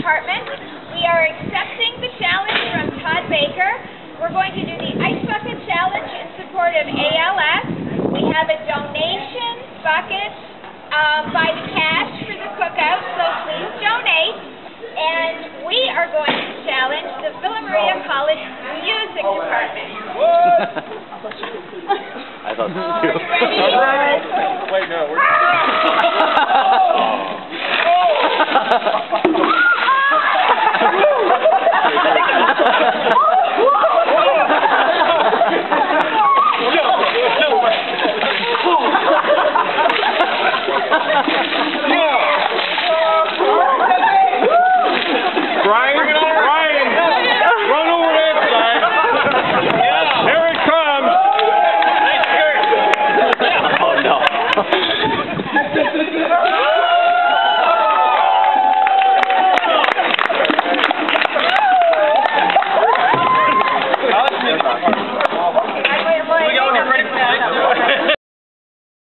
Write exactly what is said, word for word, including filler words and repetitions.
department. We are accepting the challenge from Todd Baker. We're going to do the Ice Bucket Challenge in support of A L S. We have a donation bucket uh, by the cash for the cookout.